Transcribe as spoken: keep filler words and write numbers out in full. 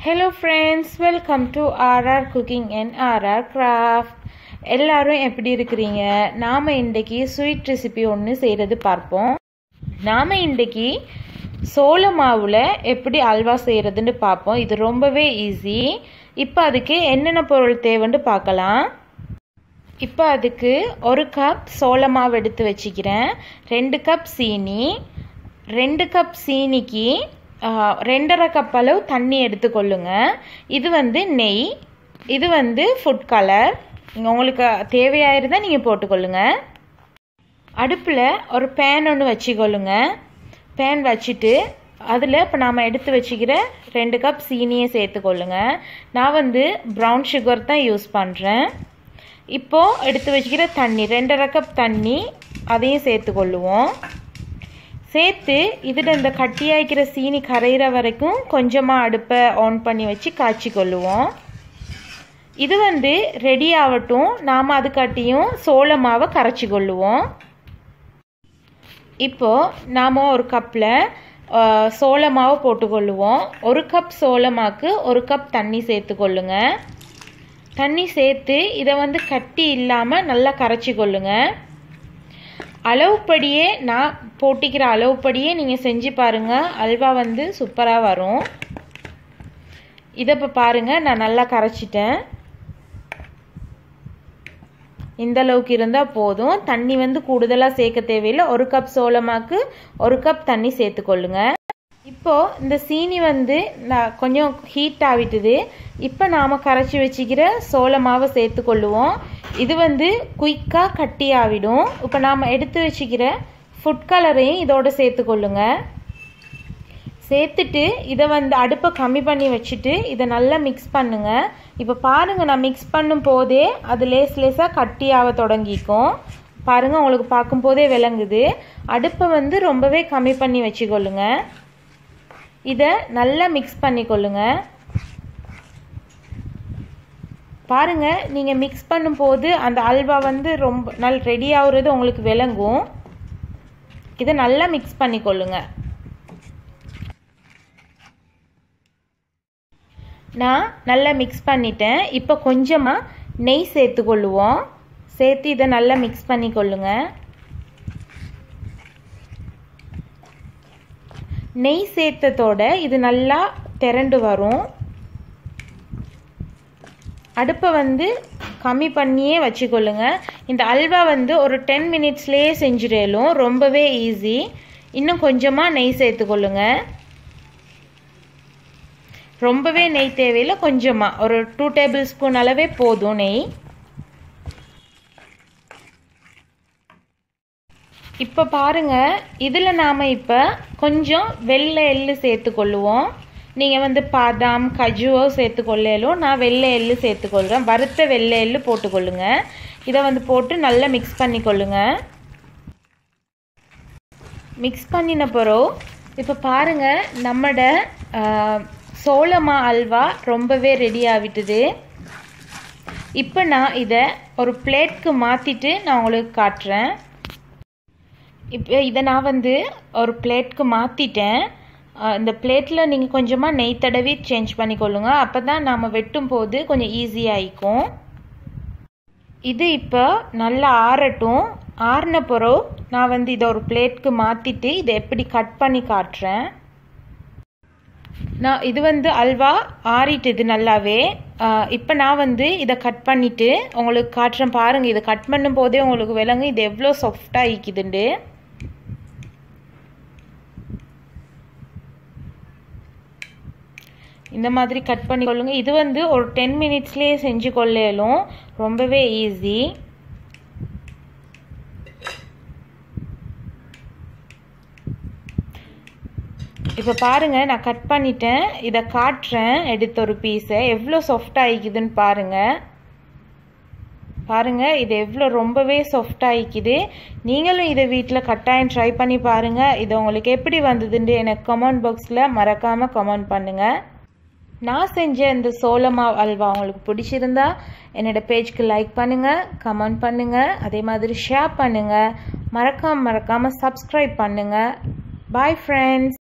Hello friends, welcome to R R Cooking and R R Craft. எல்லாரும் எப்படி இருக்கீங்க? நாம இன்னைக்கு ஸ்வீட் ரெசிபி ஒன்னு செய்யிறது பார்ப்போம். நாம இன்னைக்கு சோள மாவுல எப்படி அல்வா செய்யிறதுன்னு பார்ப்போம். இது ரொம்பவே ஈஸி. இப்போ அதுக்கு என்னென்ன பொருள் தேவைன்னு பார்க்கலாம். இப்போ அதுக்கு ஒரு கப் சோள மாவு எடுத்து வச்சிக்கிறேன். ரெண்டு கப் சீனி. ரெண்டு கப் சீனிக்கு ரெண்டரை கப் அளவு தண்ணி எடுத்துக்கொள்ளுங்க. இது வந்து நெய், இது வந்து ஃபுட் கலர். உங்களுக்கு தேவையாயிருந்தால் நீங்கள் போட்டுக்கொள்ளுங்க. அடுப்பில் ஒரு பேன் ஒன்று வச்சுக்கொள்ளுங்க. பேன் வச்சுட்டு அதில் இப்போ நாம் எடுத்து வச்சுக்கிற ரெண்டு கப் சீனியை சேர்த்துக்கொள்ளுங்க. நான் வந்து ப்ரௌன் சுகர் தான் யூஸ் பண்ணுறேன். இப்போது எடுத்து வச்சுக்கிற தண்ணி ரெண்டரை கப் தண்ணி அதையும் சேர்த்துக்கொள்ளுவோம். சேர்த்து இதில் இந்த கட்டியாய்க்கிற சீனி கரையிற வரைக்கும் கொஞ்சமாக அடுப்பை ஆன் பண்ணி வச்சு காய்ச்சி கொள்ளுவோம். இது வந்து ரெடி ஆகட்டும். நாம் அதுக்காட்டியும் சோள மாவை கரைச்சி கொள்ளுவோம். இப்போது நாம் ஒரு கப்பில் சோள மாவை போட்டுக்கொள்ளுவோம். ஒரு கப் சோள மாவுக்கு ஒரு கப் தண்ணி சேர்த்துக்கொள்ளுங்க. தண்ணி சேர்த்து இதை வந்து கட்டி இல்லாமல் நல்லா கரைச்சி கொள்ளுங்க. அளவுப்படியே நான் போட்டிக்கிற அளவுப்படியே நீங்கள் செஞ்சு பாருங்கள். அல்வா வந்து சூப்பராக வரும். இதை இப்போ பாருங்கள், நான் நல்லா கரைச்சிட்டேன். இந்த அளவுக்கு இருந்தால் போதும். தண்ணி வந்து கூடுதலாக சேர்க்க தேவையில்லை. ஒரு கப் சோளமாக்கு ஒரு கப் தண்ணி சேர்த்துக்கொள்ளுங்க. இப்போது இந்த சீனி வந்து நான் கொஞ்சம் ஹீட் ஆகிட்டுது. இப்போ நாம் கரைச்சி வச்சுக்கிற சோள மாவை சேர்த்துக்கொள்ளுவோம். இது வந்து குயிக்காக கட்டி ஆகிடும். இப்போ நாம் எடுத்து வச்சுக்கிற ஃபுட் கலரையும் இதோடு சேர்த்துக்கொள்ளுங்க. சேர்த்துட்டு இதை வந்து அடுப்பை கம்மி பண்ணி வச்சுட்டு இதை நல்லா மிக்ஸ் பண்ணுங்க. இப்போ பாருங்கள், நான் மிக்ஸ் பண்ணும் போதே அது லேஸ் லேஸாக கட்டி ஆக தொடங்கிக்கும். பாருங்கள், உங்களுக்கு பார்க்கும்போதே விளங்குது. அடுப்பை வந்து ரொம்பவே கம்மி பண்ணி வச்சுக்கொள்ளுங்க. இதை நல்லா மிக்ஸ் பண்ணிக்கொள்ளுங்க. பாருங்கள், நீங்கள் மிக்ஸ் பண்ணும்போது அந்த அல்வா வந்து ரொம்ப நல் ரெடி ஆகுறது உங்களுக்கு விளங்கும். இதை நல்லா மிக்ஸ் பண்ணிக்கொள்ளுங்க. நான் நல்லா மிக்ஸ் பண்ணிட்டேன். இப்போ கொஞ்சமாக நெய் சேர்த்துக்கொள்ளுவோம். சேர்த்து இதை நல்லா மிக்ஸ் பண்ணிக்கொள்ளுங்க. நெய் சேர்த்ததோட இது நல்லா திரண்டு வரும். அடுப்பை வந்து கம்மி பண்ணியே வச்சுக்கொள்ளுங்க. இந்த அல்வா வந்து ஒரு டென் மினிட்ஸ்லேயே செஞ்சிடலும். ரொம்பவே ஈஸி. இன்னும் கொஞ்சமாக நெய் சேர்த்துக்கொள்ளுங்க. ரொம்பவே நெய் தேவையில்லை, கொஞ்சமாக ஒரு டூ டேபிள் ஸ்பூன் அளவே போதும் நெய். இப்போ பாருங்கள், இதில் நாம் இப்போ கொஞ்சம் வெள்ளை எள்ளு சேர்த்துக்கொள்ளுவோம். நீங்கள் வந்து பாதாம் கஜுவோ சேர்த்துக்கொள்ளலும். நான் வெள்ளை எள்ளு சேர்த்துக்கொள்கிறேன். வறுத்த வெள்ளை எள்ளு போட்டுக்கொள்ளுங்க. இதை வந்து போட்டு நல்லா மிக்ஸ் பண்ணிக்கொள்ளுங்க. மிக்ஸ் பண்ணின பிறகு இப்போ பாருங்கள், நம்மட சோளமா அல்வா ரொம்பவே ரெடி ஆகிட்டுது. இப்போ நான் இதை ஒரு பிளேட்க்கு மாற்றிட்டு நான் உங்களுக்கு காட்டுறேன். இப்போ இதை நான் வந்து ஒரு பிளேட்க்கு மாற்றிட்டேன். இந்த பிளேட்டில் நீங்கள் கொஞ்சமாக நெய் தடவி சேஞ்ச் பண்ணிக்கொள்ளுங்க. அப்போ தான் நாம் வெட்டும் போது கொஞ்சம் ஈஸியாகிக்கும். இது இப்போ நல்லா ஆறட்டும். ஆறின பிறகு நான் வந்து இதை ஒரு பிளேட்க்கு மாற்றிட்டு இதை எப்படி கட் பண்ணி காட்டுறேன். நான் இது வந்து அல்வா ஆறிட்டுது நல்லாவே. இப்போ நான் வந்து இதை கட் பண்ணிவிட்டு உங்களுக்கு காட்டுறேன். பாருங்கள், இதை கட் பண்ணும் போதே உங்களுக்கு விளங்கும் இது எவ்வளோ சாஃப்டாக இருக்குதுண்டு. இந்த மாதிரி கட் பண்ணிக்கொள்ளுங்க. இது வந்து ஒரு டென் மினிட்ஸ்லேயே செஞ்சு கொள்ளலும். ரொம்பவே ஈஸி. இப்போ பாருங்கள், நான் கட் பண்ணிட்டேன். இதை காட்டுறேன். எடுத்த ஒரு பீஸை எவ்வளோ சாஃப்டாக ஆகிக்குதுன்னு பாருங்கள். பாருங்கள், இது எவ்வளோ ரொம்பவே சாஃப்டாக ஆகிக்குது. நீங்களும் இதை வீட்டில் கட்டாயம் ட்ரை பண்ணி பாருங்கள். இது உங்களுக்கு எப்படி வந்ததுன்னு எனக்கு கமெண்ட் பாக்ஸில் மறக்காமல் கமெண்ட் பண்ணுங்கள். நான் செஞ்ச இந்த சோள மாவு அல்வா உங்களுக்கு பிடிச்சிருந்தா என்னோட பேஜ்க்கு லைக் பண்ணுங்கள், கமெண்ட் பண்ணுங்கள், அதே மாதிரி ஷேர் பண்ணுங்கள். மறக்காமல் மறக்காமல் சப்ஸ்கிரைப் பண்ணுங்கள். Bye friends.